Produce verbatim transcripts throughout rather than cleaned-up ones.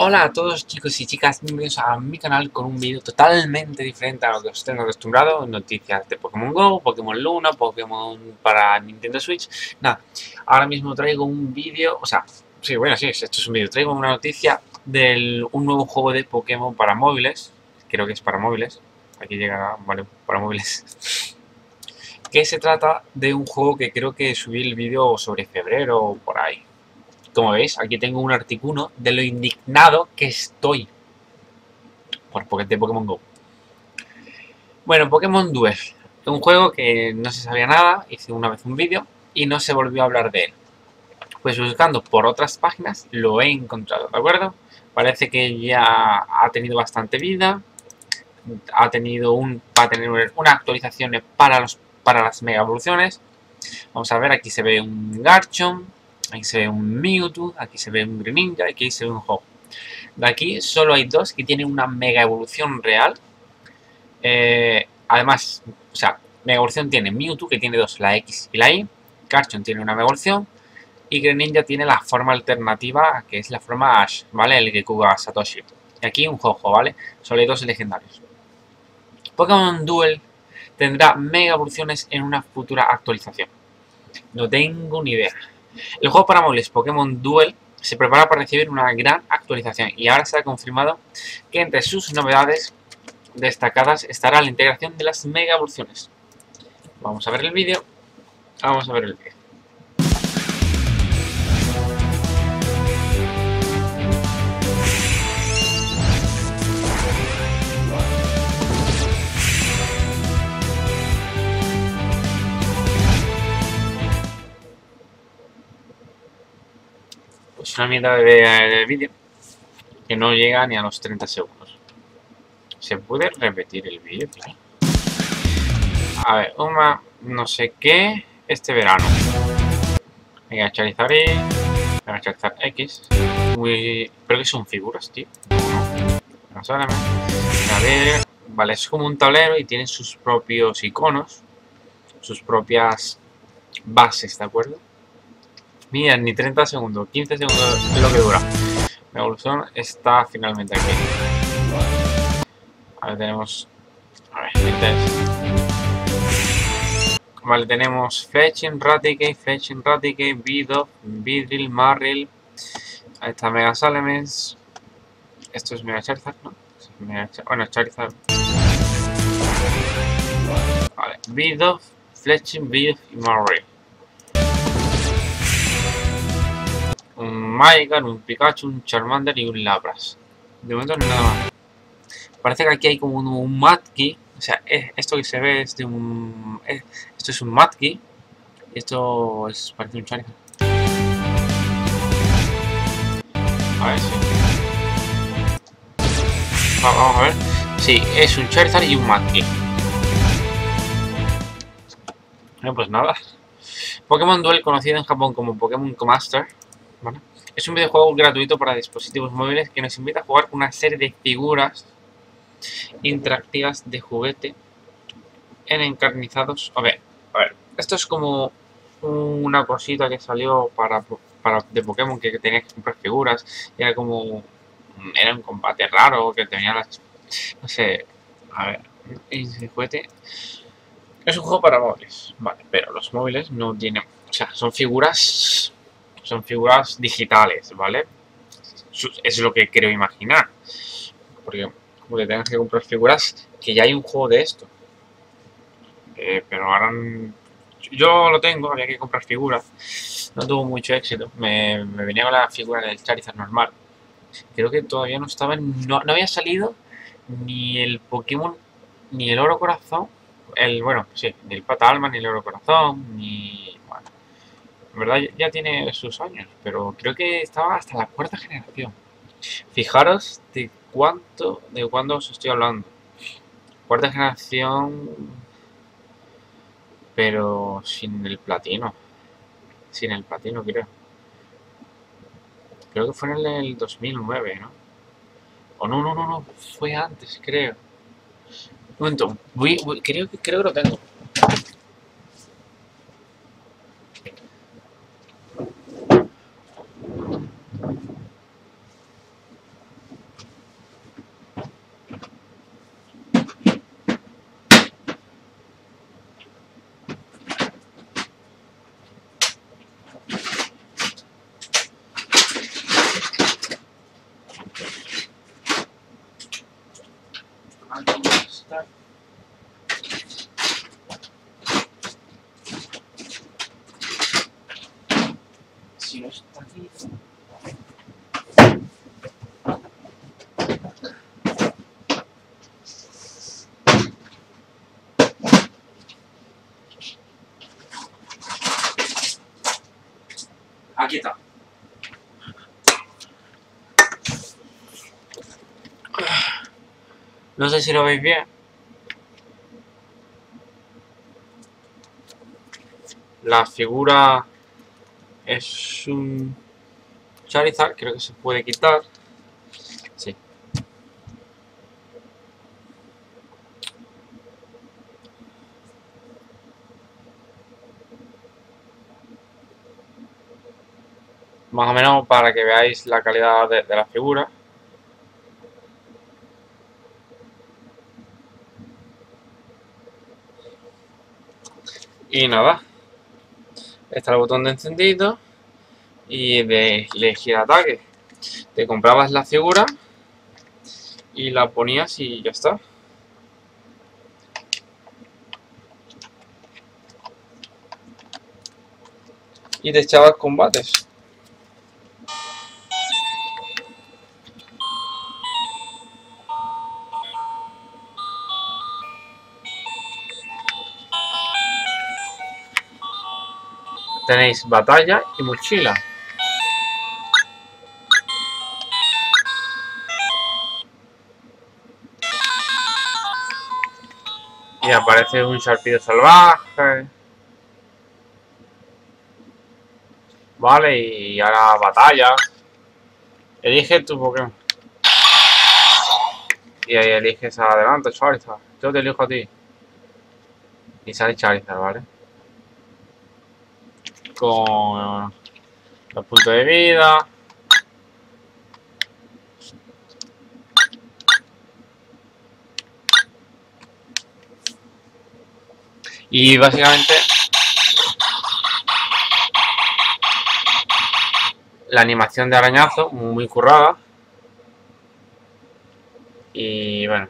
Hola a todos chicos y chicas, bienvenidos a mi canal con un vídeo totalmente diferente a lo que os tengo acostumbrado. Noticias de Pokémon Go, Pokémon Luna, Pokémon para Nintendo Switch. Nada, ahora mismo traigo un vídeo, o sea, sí, bueno, sí, esto es un vídeo. Traigo una noticia de un nuevo juego de Pokémon para móviles. Creo que es para móviles. Aquí llega, vale, para móviles. Que se trata de un juego que creo que subí el vídeo sobre febrero o por ahí. Como veis, aquí tengo un artículo de lo indignado que estoy por Pokémon de Pokémon Go. Bueno, Pokémon Duel, un juego que no se sabía nada, hice una vez un vídeo y no se volvió a hablar de él. Pues buscando por otras páginas lo he encontrado, ¿de acuerdo? Parece que ya ha tenido bastante vida, ha tenido un, va a tener una actualización para, los, para las mega evoluciones. Vamos a ver, aquí se ve un Garchomp, aquí se ve un Mewtwo, aquí se ve un Greninja y aquí se ve un Ho. De aquí solo hay dos que tienen una mega evolución real. Eh, además, o sea, mega evolución tiene Mewtwo, que tiene dos, la X y la Y. Garchomp tiene una mega evolución. Y Greninja tiene la forma alternativa, que es la forma Ash, ¿vale? El Gekuga Satoshi. Y aquí un Ho-Oh, ¿vale? Solo hay dos legendarios. Pokémon Duel tendrá mega evoluciones en una futura actualización. No tengo ni idea. El juego para móviles Pokémon Duel se prepara para recibir una gran actualización y ahora se ha confirmado que entre sus novedades destacadas estará la integración de las mega evoluciones. Vamos a ver el vídeo. Vamos a ver el vídeo. Pues una mierda de, de vídeo que no llega ni a los treinta segundos. ¿Se puede repetir el vídeo? Claro. A ver, una no sé qué este verano. Venga, Charizard Y, venga, Charizard X. Uy, creo que son figuras, tío. No, no, a ver, vale, es como un tablero y tiene sus propios iconos, sus propias bases, ¿de acuerdo? Mira, ni treinta segundos, quince segundos es lo que dura. La evolución está finalmente aquí. A ver, tenemos... A ver, vale, tenemos Fletching, Raticate, Fletching, Raticate, Bidoof, Beedrill, Marill. Ahí está Mega Salamence. Esto es Mega Charizard, ¿no? Mega Char bueno, Charizard. Vale, Bidoof, Fletching, Bidoof y Marill. Un Magikarp, un Pikachu, un Charmander y un Lapras. De momento no hay nada más. Parece que aquí hay como un, un Matki. O sea, es, esto que se ve es de un... Es, esto es un Matki. Y esto es, parece un Charizard. A ver, sí. Va, vamos a ver. Sí, es un Charizard y un Matki. Bueno, pues nada. Pokémon Duel, conocido en Japón como Pokémon Master, ¿vale? Es un videojuego gratuito para dispositivos móviles que nos invita a jugar con una serie de figuras interactivas de juguete en encarnizados. A ver, a ver, esto es como una cosita que salió para, para de Pokémon que tenías que comprar figuras y era como era un combate raro que tenía las, no sé, a ver, el juguete es un juego para móviles, vale, pero los móviles no tienen, o sea, son figuras, son figuras digitales, ¿vale? Es lo que creo imaginar, porque como que tengas que comprar figuras que ya hay un juego de esto. Eh, pero ahora yo lo tengo, había que comprar figuras, no tuvo mucho éxito, me, me venía con la figura del Charizard normal, creo que todavía no estaba, no, no había salido ni el Pokémon, ni el Oro Corazón, el, bueno, sí, ni el Pata Alma, ni el Oro Corazón, ni, bueno, en verdad ya tiene sus años, pero creo que estaba hasta la cuarta generación. Fijaros de cuánto, de cuándo os estoy hablando, cuarta generación... pero sin el platino. Sin el platino, creo. Creo que fue en el dos mil nueve, ¿no? O no, no, no, no. Fue antes, creo. Un momento. Voy, voy, creo, que, creo que lo tengo. Aquí está. No sé si lo veis bien. La figura es un Charizard, creo que se puede quitar. Sí. Más o menos para que veáis la calidad de, de la figura. Y nada. Está el botón de encendido y de elegir ataque. Te comprabas la figura y la ponías y ya está. Y te echabas combates. Tenéis batalla y mochila. Y aparece un Sharpedo salvaje. Vale, y ahora batalla. Elige tu Pokémon. Y ahí eliges adelante Charizard. Yo te elijo a ti. Y sale Charizard, ¿vale? Con los puntos de vida. Y básicamente la animación de arañazo, muy currada. Y bueno.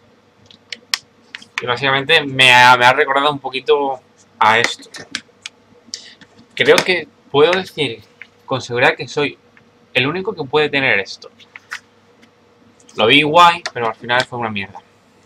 Y básicamente me ha, me ha recordado un poquito a esto. Creo que puedo decir con seguridad que soy el único que puede tener esto. Lo vi guay, pero al final fue una mierda.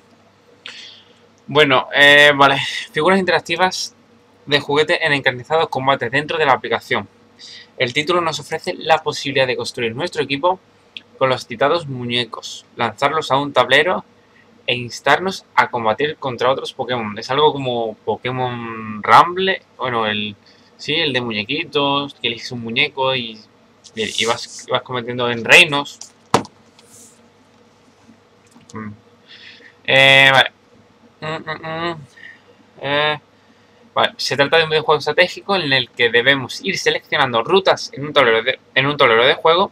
Bueno, eh, vale. Figuras interactivas de juguete en encarnizados combates dentro de la aplicación. El título nos ofrece la posibilidad de construir nuestro equipo con los citados muñecos, lanzarlos a un tablero e instarnos a combatir contra otros Pokémon. Es algo como Pokémon Rumble, bueno, el sí, el de muñequitos, que eliges un muñeco y, y vas, vas combatiendo en reinos. Mm. Eh, vale. Mm, mm, mm. Eh, vale. Se trata de un videojuego estratégico en el que debemos ir seleccionando rutas en un tablero de, en un tablero de juego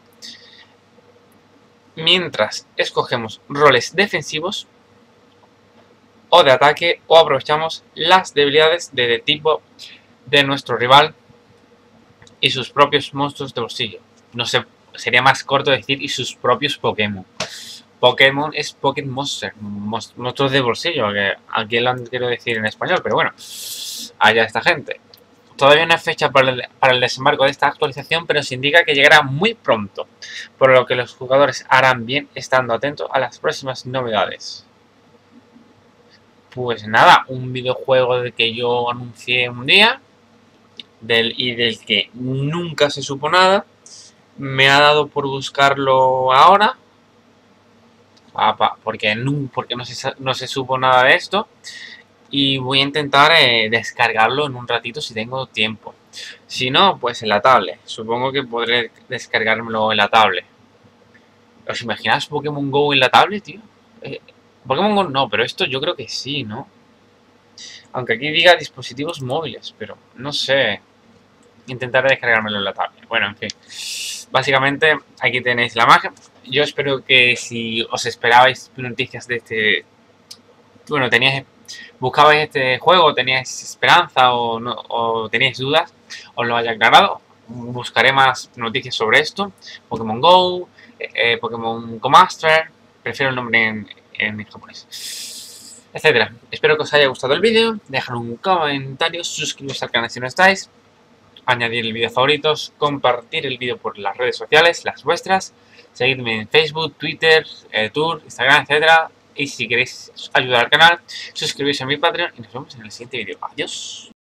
mientras escogemos roles defensivos o de ataque o aprovechamos las debilidades de, de tipo de nuestro rival y sus propios monstruos de bolsillo. No sé, sería más corto decir y sus propios Pokémon. Pokémon es Pocket Monster, monstruos de bolsillo, que aquí lo quiero decir en español, pero bueno, allá esta gente. Todavía no hay fecha para el, para el desembarco de esta actualización, pero se indica que llegará muy pronto, por lo que los jugadores harán bien estando atentos a las próximas novedades. Pues nada, un videojuego del que yo anuncié un día del, y del que nunca se supo nada. Me ha dado por buscarlo ahora, porque, no, porque no, se, no se supo nada de esto. Y voy a intentar eh, descargarlo en un ratito si tengo tiempo. Si no, pues en la tablet. Supongo que podré descargármelo en la tablet. ¿Os imagináis Pokémon Go en la tablet, tío? Eh, Pokémon Go no, pero esto yo creo que sí, ¿no? Aunque aquí diga dispositivos móviles, pero no sé. Intentaré descargármelo en la tablet. Bueno, en fin. Básicamente, aquí tenéis la imagen. Yo espero que si os esperabais noticias de este... Bueno, teníais... buscabais este juego, teníais esperanza o, no, o teníais dudas, os lo haya aclarado. Buscaré más noticias sobre esto. Pokémon Go, eh, Pokémon Go Master, prefiero el nombre en, en japonés, etcétera. Espero que os haya gustado el vídeo, dejad un comentario, suscribiros al canal si no estáis, añadir el vídeo a favoritos, compartir el vídeo por las redes sociales, las vuestras, seguidme en Facebook, Twitter, eh, Tour, Instagram, etcétera. Y si queréis ayudar al canal, suscribiros a mi Patreon y nos vemos en el siguiente vídeo. Adiós.